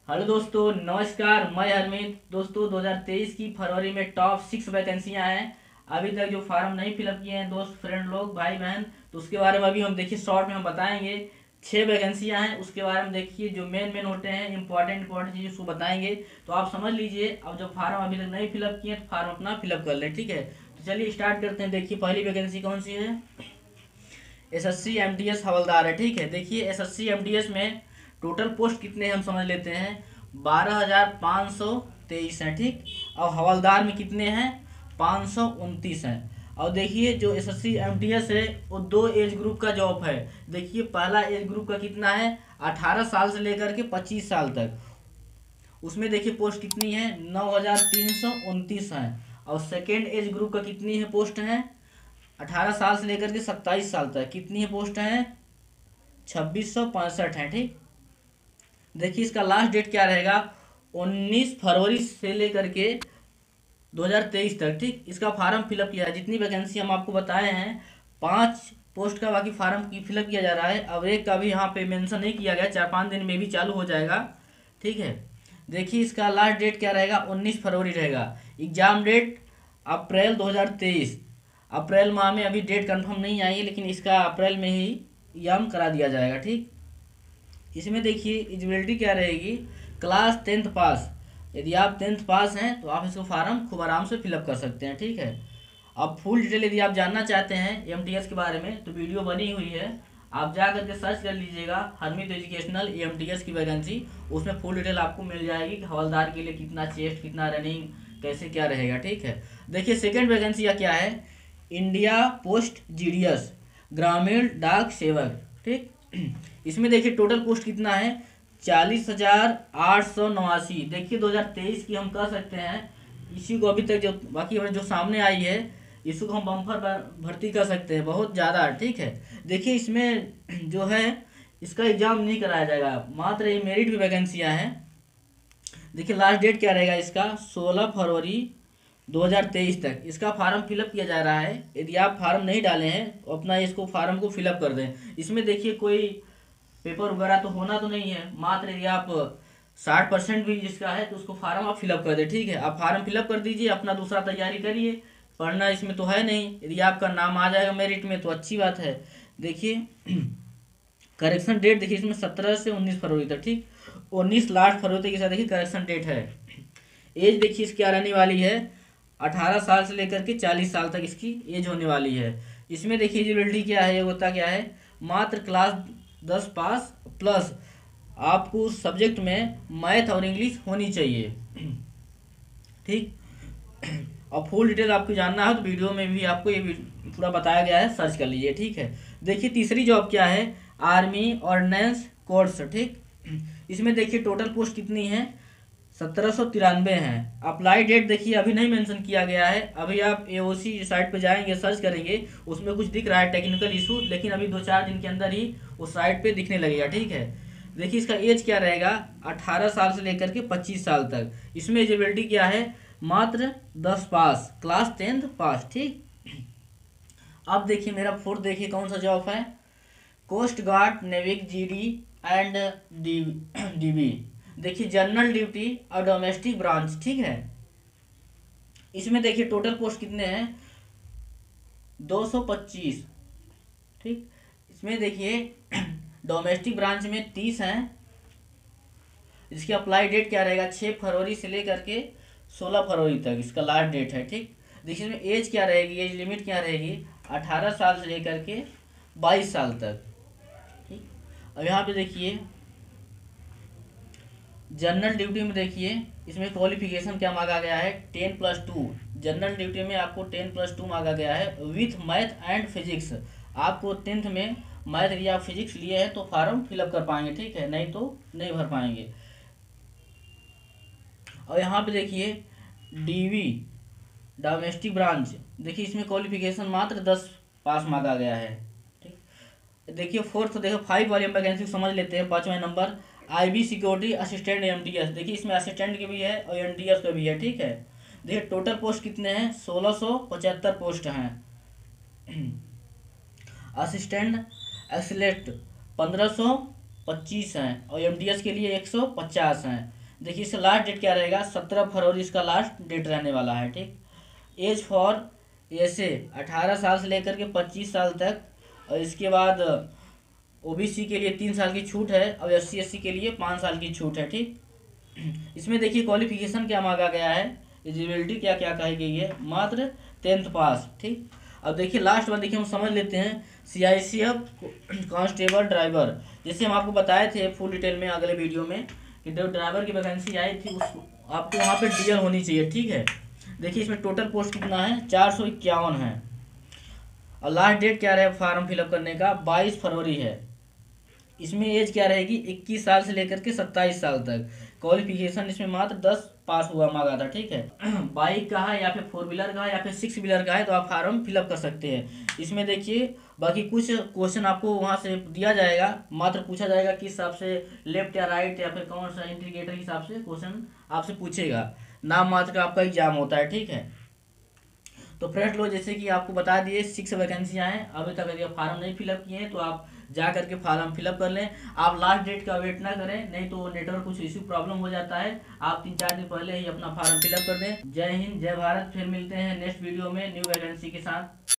Hello दोस्तों, नमस्कार। मैं हरमीत। दोस्तों 2023 की फरवरी में टॉप 6 वैकेंसियां हैं। अभी तक जो फार्म नहीं फिलअप किए हैं दोस्त फ्रेंड लोग भाई बहन, तो उसके बारे में अभी हम देखिए शॉर्ट में हम बताएंगे। 6 वैकेंसियां हैं, उसके बारे में देखिए जो मेन मेन होते हैं इंपॉर्टेंट इंपॉर्टेंट चीज़ उसको बताएंगे। तो आप समझ लीजिए, अब जब फार्म अभी तक नहीं फिलअप किए तो फार्म अपना फिलअप कर लें, ठीक है। तो चलिए स्टार्ट करते हैं। देखिए पहली वैकेंसी कौन सी है। एसएससी एमटीएस हवलदार है, ठीक है। देखिए एसएससी एमटीएस में टोटल पोस्ट कितने हैं हम समझ लेते हैं। 12,523 हैं, ठीक। और हवलदार में कितने हैं, 529 हैं। और देखिए जो एसएससी एमटीएस है वो दो एज ग्रुप का जॉब है। देखिए पहला एज ग्रुप का कितना है, 18 साल से लेकर के 25 साल तक। उसमें देखिए पोस्ट कितनी है, 9,329 है। और सेकेंड एज ग्रुप का कितनी है पोस्ट है, 18 साल से लेकर के 27 साल तक कितनी है पोस्ट है, 2665 है, ठीक। देखिए इसका लास्ट डेट क्या रहेगा, 19 फरवरी से लेकर के 2023 तक, ठीक। इसका फार्म फिलअप किया है। जितनी वैकेंसी हम आपको बताए हैं 5 पोस्ट का बाकी फार्म की फिलअप किया जा रहा है। अब एक का भी यहाँ पे मेंशन नहीं किया गया, 4-5 दिन में भी चालू हो जाएगा, ठीक है। देखिए इसका लास्ट डेट क्या रहेगा, 19 फरवरी रहेगा। एग्जाम डेट अप्रैल 2023। अप्रैल माह में अभी डेट कंफर्म नहीं आई है, लेकिन इसका अप्रैल में ही एग्जाम करा दिया जाएगा, ठीक। इसमें देखिए एलिजिबिलिटी क्या रहेगी, क्लास 10th पास। यदि आप 10th पास हैं तो आप इसको फार्म खूब आराम से फिलअप कर सकते हैं, ठीक है। अब फुल डिटेल यदि आप जानना चाहते हैं एमटीएस के बारे में तो वीडियो बनी हुई है, आप जा करके सर्च कर लीजिएगा हरमीत एजुकेशनल एमटीएस की वैकेंसी। उसमें फुल डिटेल आपको मिल जाएगी कि हवलदार के लिए कितना चेस्ट, कितना रनिंग, कैसे क्या रहेगा, ठीक है। देखिए सेकेंड वैकेंसी का क्या है, इंडिया पोस्ट जीडीएस ग्रामीण डाक सेवक, ठीक। इसमें देखिए टोटल पोस्ट कितना है, 40,889। देखिए 2023 की हम कह सकते हैं, इसी को अभी तक जो बाकी जो सामने आई है इसको हम बम्पर भर्ती कर सकते हैं, बहुत ज़्यादा, ठीक है। देखिए इसमें जो है इसका एग्जाम नहीं कराया जाएगा, मात्र ये मेरिट की वैकेंसियाँ हैं। देखिए लास्ट डेट क्या रहेगा इसका, 16 फरवरी 2023 तक इसका फार्म फिलअप किया जा रहा है। यदि आप फार्म नहीं डाले हैं तो अपना इसको फार्म को फिलअप कर दें। इसमें देखिए कोई पेपर वगैरह तो होना तो नहीं है, मात्र यदि आप 60% भी जिसका है तो उसको फार्म आप फिलअप कर दें, ठीक है। आप फार्म फिलअप कर दीजिए, अपना दूसरा तैयारी करिए। पढ़ना इसमें तो है नहीं, यदि आपका नाम आ जाएगा मेरिट में तो अच्छी बात है। देखिए करेक्शन डेट देखिए इसमें 17 से 19 फरवरी तक, ठीक। 19 लास्ट फरवरी तक इसका देखिए करेक्शन डेट है। एज देखिए इसकी रहने वाली है 18 साल से लेकर के 40 साल तक इसकी एज होने वाली है। इसमें देखिए एलिजिबिलिटी क्या है, ये होता क्या है, मात्र क्लास 10 पास प्लस आपको उस सब्जेक्ट में मैथ और इंग्लिश होनी चाहिए, ठीक। और फुल डिटेल आपको जानना है तो वीडियो में भी आपको ये पूरा बताया गया है, सर्च कर लीजिए, ठीक है। देखिए तीसरी जॉब क्या है, आर्मी ऑर्डिनेंस कोर्स, ठीक। इसमें देखिए टोटल पोस्ट कितनी है, 1793 हैं। अप्लाई डेट देखिए अभी नहीं मेंशन किया गया है। अभी आप एओसी साइट पे जाएंगे, सर्च करेंगे, उसमें कुछ दिख रहा है टेक्निकल इशू, लेकिन अभी 2-4 दिन के अंदर ही उस साइट पे दिखने लगेगा, ठीक है। देखिए इसका एज क्या रहेगा, 18 साल से लेकर के 25 साल तक। इसमें एलिजिबिलिटी क्या है, मात्र 10 पास, क्लास 10th पास, ठीक। अब देखिए मेरा फोर्थ देखिए कौन सा जॉब है, coast guard Navik GD and DB. देखिए जनरल ड्यूटी और डोमेस्टिक ब्रांच, ठीक है। इसमें देखिए टोटल पोस्ट कितने हैं, 225, ठीक। इसमें देखिए डोमेस्टिक ब्रांच में 30 हैं। इसकी अप्लाई डेट क्या रहेगा, 6 फरवरी से लेकर के 16 फरवरी तक इसका लास्ट डेट है, ठीक। देखिए इसमें एज क्या रहेगी, एज लिमिट क्या रहेगी, 18 साल से लेकर के 22 साल तक, ठीक। अब यहाँ पे देखिए जनरल ड्यूटी में देखिए इसमें क्वालिफिकेशन क्या मांगा गया है, 10+2। जनरल ड्यूटी में आपको 10+2 मांगा गया है विथ मैथ एंड फिजिक्स। आपको 10th में मैथ या फिजिक्स लिए हैं तो फार्म फिलअप कर पाएंगे, ठीक है, नहीं तो नहीं भर पाएंगे। और यहाँ पे देखिए डीवी डोमेस्टिक ब्रांच, देखिए इसमें क्वालिफिकेशन मात्र 10 पास मांगा गया है, ठीक। देखिए फोर्थ देखो 5 वाली वैकेंसी समझ लेते हैं। 5वां number IB security assistant MTS. देखिए इसमें असिस्टेंट के भी है और एमटीएस का भी है, ठीक है। देखिए टोटल पोस्ट कितने हैं, 1675 पोस्ट हैं। असिस्टेंट एक्सलेट 1500 25 हैं और एमटीएस के लिए 150 हैं। देखिए इसका लास्ट डेट क्या रहेगा, 17 फरवरी इसका लास्ट डेट रहने वाला है। ठीक, एज फॉर ऐसे 18 साल से लेकर के 25 साल तक, और इसके बाद ओबीसी के लिए 3 साल की छूट है और एससी एससी के लिए 5 साल की छूट है। ठीक, इसमें देखिए क्वालिफिकेशन क्या मांगा गया है, एलिजिबिलिटी क्या क्या कही गई है, मात्र 10th पास। ठीक, अब देखिए लास्ट वन देखिए हम समझ लेते हैं, सीआईसीएफ कांस्टेबल ड्राइवर, जैसे हम आपको बताए थे फुल डिटेल में अगले वीडियो में कि जब ड्राइवर की वैकेंसी आई थी उस आपको वहाँ पे डीएल होनी चाहिए। ठीक है, देखिए इसमें टोटल पोस्ट कितना है, 451 है और लास्ट डेट क्या रहे फॉर्म फिलअप करने का, 22 फरवरी है। इसमें एज क्या रहेगी, 21 साल से लेकर के 27 साल तक। क्वालिफिकेशन इसमें मात्र 10 पास हुआ मांगा था। ठीक है, बाइक का है या फिर 4 व्हीलर का है या फिर 6 व्हीलर का है तो आप फार्म फिलअप कर सकते हैं। इसमें देखिए बाकी कुछ क्वेश्चन आपको वहाँ से दिया जाएगा, मात्र पूछा जाएगा किस हिसाब से, लेफ्ट या राइट या फिर कौन सा इंडिकेटर के हिसाब से क्वेश्चन आपसे पूछेगा, नाम मात्र का आपका एग्जाम होता है। ठीक है, तो फ्रेंड्स लोग जैसे कि आपको बता दिए 6 वैकेंसियाँ हैं, अभी तक अगर फार्म नहीं फिलअप किए हैं तो आप जा करके फार्म फिलअप कर लें। आप लास्ट डेट का वेट ना करें, नहीं तो नेटवर्क कुछ इश्यू प्रॉब्लम हो जाता है। आप 3-4 दिन पहले ही अपना फार्म फिलअप कर दें। जय हिंद, जय भारत। फिर मिलते हैं नेक्स्ट वीडियो में न्यू वैकेंसी के साथ।